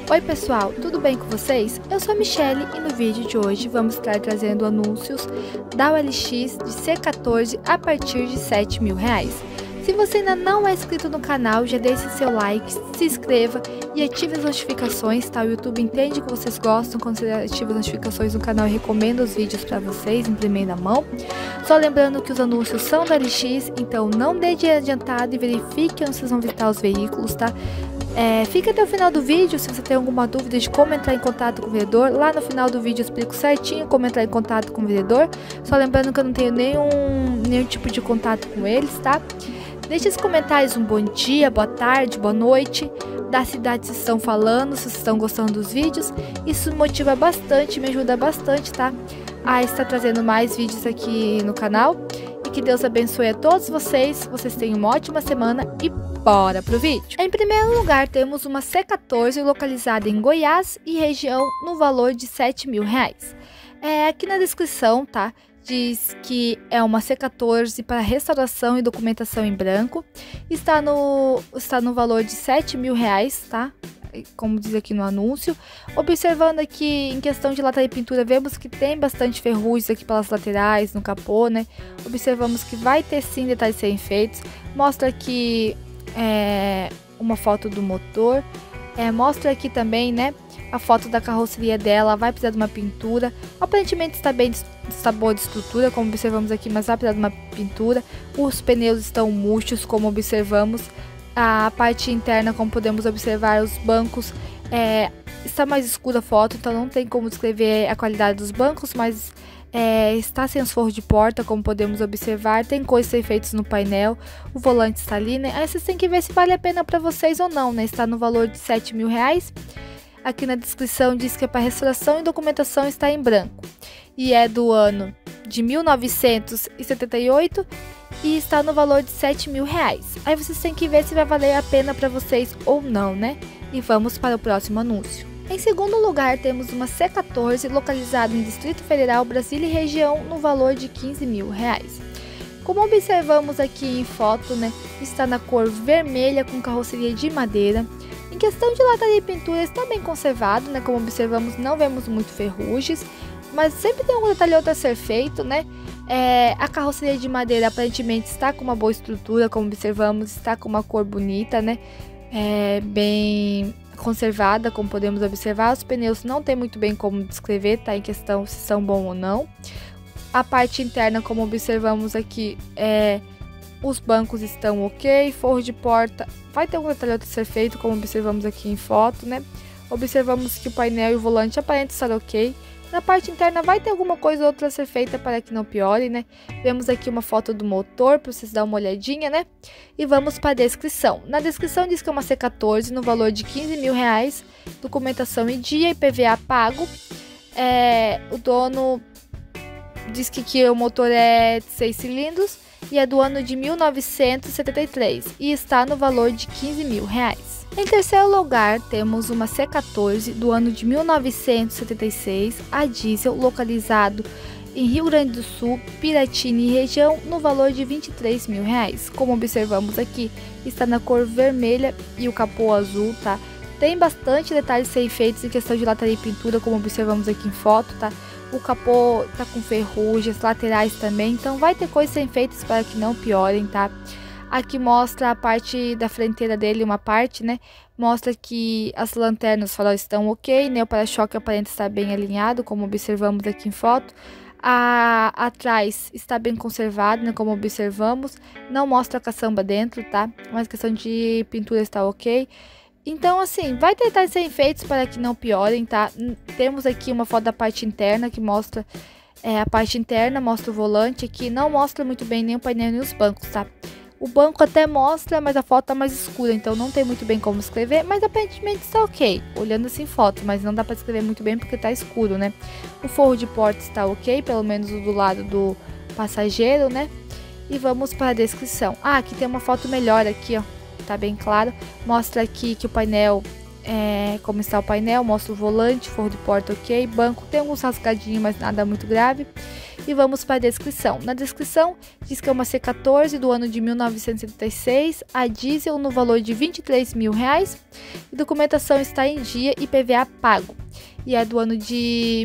Oi pessoal, tudo bem com vocês? Eu sou a Michelle e no vídeo de hoje vamos estar trazendo anúncios da OLX de C14 a partir de R$7.000. Se você ainda não é inscrito no canal, já deixe seu like, se inscreva e ative as notificações, tá? O YouTube entende que vocês gostam quando você ativa as notificações no canal e recomenda os vídeos para vocês em primeira mão. Só lembrando que os anúncios são da OLX, então não dê de adiantado e verifique onde vocês vão visitar os veículos, tá? Fica até o final do vídeo se você tem alguma dúvida de como entrar em contato com o vendedor. Lá no final do vídeo eu explico certinho como entrar em contato com o vendedor. Só lembrando que eu não tenho nenhum tipo de contato com eles, tá? Deixe nos comentários um bom dia, boa tarde, boa noite, da cidade que vocês estão falando, se vocês estão gostando dos vídeos. Isso me motiva bastante, me ajuda bastante, tá? A estar trazendo mais vídeos aqui no canal. E que Deus abençoe a todos vocês. Vocês tenham uma ótima semana e bora pro vídeo. Em primeiro lugar, temos uma C14 localizada em Goiás e região no valor de R$7.000. Aqui na descrição, tá? Diz que é uma C14 para restauração e documentação em branco. Está no valor de R$7.000, tá? Como diz aqui no anúncio. Observando aqui em questão de lata de pintura, vemos que tem bastante ferrugem aqui pelas laterais, no capô, né? Observamos que vai ter sim detalhes sem feitos. Mostra aqui uma foto do motor. Mostra aqui também, né, a foto da carroceria dela. Vai precisar de uma pintura. Aparentemente está boa de estrutura, como observamos aqui, mas vai precisar de uma pintura. Os pneus estão murchos, como observamos. A parte interna, como podemos observar, os bancos, está mais escura a foto, então não tem como descrever a qualidade dos bancos, mas está sem os forros de porta, como podemos observar. Tem coisas efeitos no painel, o volante está ali, né? Aí vocês têm que ver se vale a pena para vocês ou não, né? Está no valor de R$7.000. Aqui na descrição diz que é para restauração e documentação, está em branco. E é do ano de 1978 e está no valor de R$7.000. Aí vocês têm que ver se vai valer a pena para vocês ou não, né? E vamos para o próximo anúncio. Em segundo lugar, temos uma C14 localizada em Distrito Federal, Brasília e região no valor de R$15.000. Como observamos aqui em foto, né, está na cor vermelha com carroceria de madeira. Em questão de lata de pintura, está bem conservado, né? Como observamos, não vemos muito ferrugens, mas sempre tem um detalhe ou outro a ser feito, né? A carroceria de madeira aparentemente está com uma boa estrutura, como observamos, está com uma cor bonita, né? Bem conservada, como podemos observar. Os pneus não tem muito bem como descrever, tá? Em questão se são bons ou não. A parte interna, como observamos aqui, os bancos estão ok, forro de porta vai ter algum detalhe a ser feito, como observamos aqui em foto, né? Observamos que o painel e o volante aparentam estar ok. Na parte interna vai ter alguma coisa ou outra a ser feita para que não piore, né? Vemos aqui uma foto do motor para vocês darem uma olhadinha, né? E vamos para a descrição. Na descrição diz que é uma C14 no valor de R$15.000, documentação em dia e PVA pago. O dono diz que o motor é de 6 cilindros e é do ano de 1973 e está no valor de R$15.000. Em terceiro lugar, temos uma C14 do ano de 1976, a diesel, localizado em Rio Grande do Sul, Piratini e região, no valor de R$23.000. Como observamos aqui, está na cor vermelha e o capô azul, tá? Tem bastante detalhes sem feitos em questão de lataria e pintura, como observamos aqui em foto, tá? O capô tá com ferrugens, laterais também, então vai ter coisas sem feitas para que não piorem, tá? Aqui mostra a parte da fronteira dele, uma parte, né? Mostra que as lanternas, os faróis estão ok, né? O para-choque aparenta estar bem alinhado, como observamos aqui em foto. Atrás está bem conservado, né? Como observamos. Não mostra a caçamba dentro, tá? Mas questão de pintura está ok. Então, assim, vai ter detalhes sem feitos para que não piorem, tá? Temos aqui uma foto da parte interna que mostra a parte interna, mostra o volante aqui. Não mostra muito bem nem o painel nem os bancos, tá? O banco até mostra, mas a foto tá mais escura, então não tem muito bem como escrever, mas aparentemente está ok, olhando assim foto, mas não dá para escrever muito bem porque tá escuro, né? O forro de porta está ok, pelo menos o do lado do passageiro, né? E vamos para a descrição. Aqui tem uma foto melhor aqui, ó, tá bem claro. Mostra aqui que o painel, como está o painel, mostra o volante, forro de porta ok, banco tem alguns rasgadinhos, mas nada muito grave. e vamos para a descrição. Na descrição diz que é uma C14 do ano de 1976, a diesel no valor de R$23 mil, e documentação está em dia e PVA pago. E é do ano de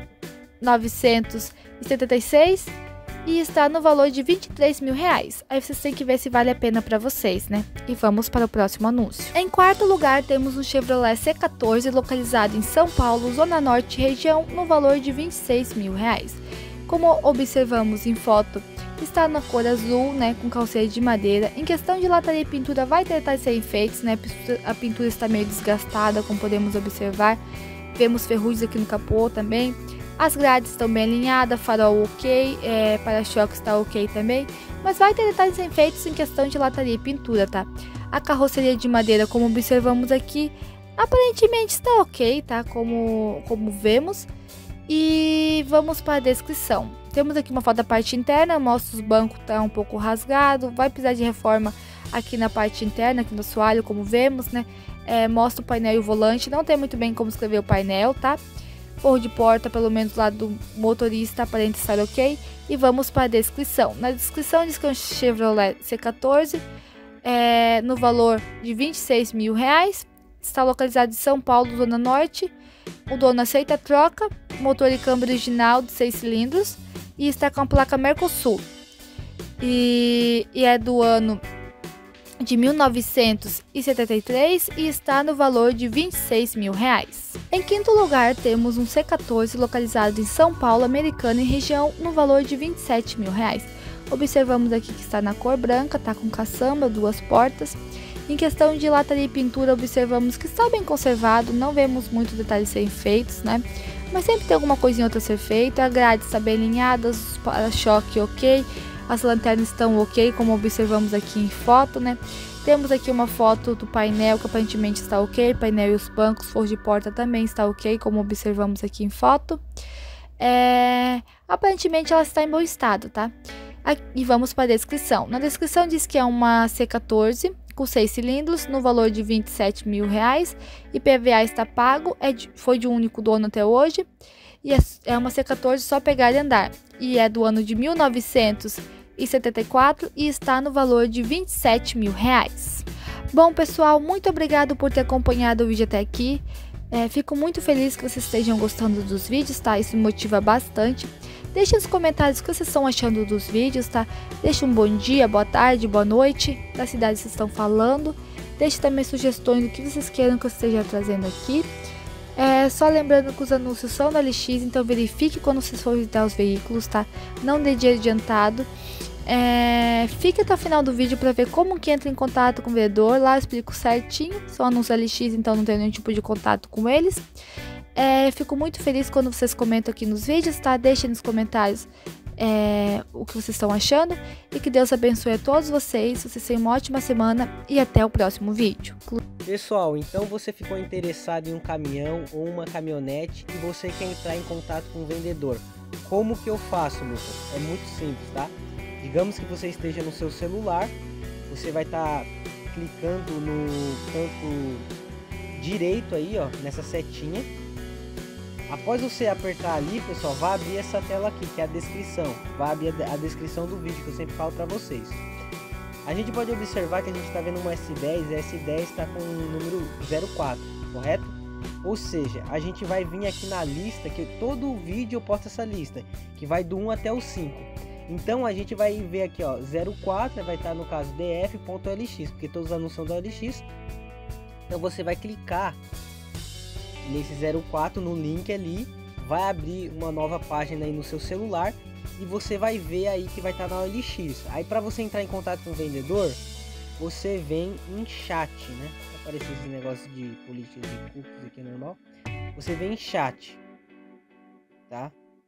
1976 e está no valor de R$23 mil. Aí vocês têm que ver se vale a pena para vocês, né? E vamos para o próximo anúncio. Em quarto lugar, temos um Chevrolet C14 localizado em São Paulo, Zona Norte região, no valor de R$26 mil. Como observamos em foto, está na cor azul, né, com calceira de madeira. Em questão de lataria e pintura, vai tentar ser enfeites, né? A pintura está meio desgastada, como podemos observar. Vemos ferrugens aqui no capô também. As grades estão bem alinhadas, farol ok, para-choque está ok também, mas vai ter detalhes sem feitos em questão de lataria e pintura, tá? A carroceria de madeira, como observamos aqui, aparentemente está ok, tá? Como vemos. E vamos para a descrição. Temos aqui uma foto da parte interna, mostra os bancos, tá um pouco rasgado, vai precisar de reforma aqui na parte interna, aqui no assoalho, como vemos, né? Mostra o painel e o volante, não tem muito bem como escrever o painel, tá? Forro de porta, pelo menos lá do motorista, aparenta estar ok. E vamos para a descrição. Na descrição diz que é um Chevrolet C14 no valor de R$26 mil. Está localizado em São Paulo, Zona Norte. O dono aceita a troca. Motor e câmbio original de 6 cilindros. E está com a placa Mercosul. E é do ano de 1973 e está no valor de R$26 mil. Em quinto lugar, temos um C14 localizado em São Paulo, Americana e região, no valor de R$27 mil. Observamos aqui que está na cor branca, tá com caçamba, 2 portas. Em questão de lataria e pintura, observamos que está bem conservado, não vemos muitos detalhes serem feitos, né? Mas sempre tem alguma coisinha outra a ser feita. A grade está bem alinhada, os para-choque ok. As lanternas estão ok, como observamos aqui em foto, né? Temos aqui uma foto do painel que aparentemente está ok. Painel e os bancos, forro de porta também está ok, como observamos aqui em foto. Aparentemente ela está em bom estado, tá? E vamos para a descrição. Na descrição diz que é uma C14 com 6 cilindros, no valor de R$27 mil. E PVA está pago, foi de um único dono até hoje. E é uma C14 só pegar e andar. E é do ano de 1974 e está no valor de R$27 mil. Bom, pessoal, muito obrigado por ter acompanhado o vídeo até aqui. Fico muito feliz que vocês estejam gostando dos vídeos, tá? Isso me motiva bastante. Deixe nos comentários o que vocês estão achando dos vídeos, tá? Deixe um bom dia, boa tarde, boa noite, da cidade que vocês estão falando. Deixe também sugestões do que vocês queiram que eu esteja trazendo aqui. Só lembrando que os anúncios são da LX, então verifique quando vocês forem visitar os veículos, tá? Não dê dia adiantado. Fique até o final do vídeo para ver como que entra em contato com o vendedor. Lá eu explico certinho. São anúncios da LX, então não tem nenhum tipo de contato com eles. Fico muito feliz quando vocês comentam aqui nos vídeos, tá? Deixem nos comentários o que vocês estão achando. E que Deus abençoe a todos vocês. Vocês tenham uma ótima semana e até o próximo vídeo. Pessoal, então você ficou interessado em um caminhão ou uma caminhonete e você quer entrar em contato com o vendedor. Como que eu faço, Lucas? É muito simples, tá? Digamos que você esteja no seu celular, você vai estar clicando no canto direito aí, ó, nessa setinha. Após você apertar ali, pessoal, vai abrir essa tela aqui, que é a descrição. Vai abrir a descrição do vídeo, que eu sempre falo para vocês. A gente pode observar que a gente está vendo uma S10, e a S10 está com o número 04, correto? Ou seja, a gente vai vir aqui na lista, que todo vídeo eu posto essa lista, que vai do 1 até o 5. Então a gente vai ver aqui, ó, 04, vai estar no caso df.lx, porque todos os anúncios são da LX. Então você vai clicar nesse 04 no link ali, vai abrir uma nova página aí no seu celular e você vai ver aí que vai estar na OLX. Aí para você entrar em contato com o vendedor, você vem em chat, né? Apareceu esse negócio de política de cookies aqui normal. Você vem em chat, tá?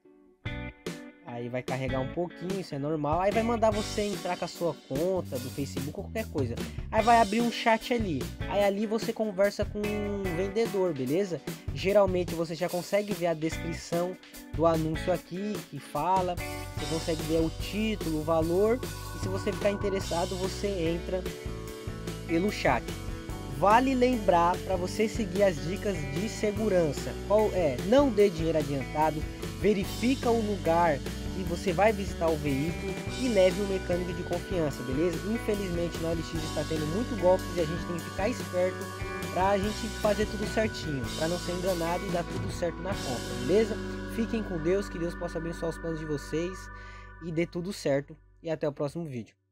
Aí vai carregar um pouquinho, isso é normal. Aí vai mandar você entrar com a sua conta do Facebook ou qualquer coisa. Aí vai abrir um chat ali. Aí ali você conversa com um vendedor, beleza? Geralmente você já consegue ver a descrição do anúncio aqui que fala. Você consegue ver o título, o valor. E se você ficar interessado, você entra pelo chat. Vale lembrar para você seguir as dicas de segurança. Qual é? Não dê dinheiro adiantado. Verifica o lugar que você vai visitar o veículo e leve um mecânico de confiança, beleza? Infelizmente na OLX está tendo muito golpes e a gente tem que ficar esperto para a gente fazer tudo certinho, para não ser enganado e dar tudo certo na compra, beleza? Fiquem com Deus, que Deus possa abençoar os planos de vocês e dê tudo certo, e até o próximo vídeo.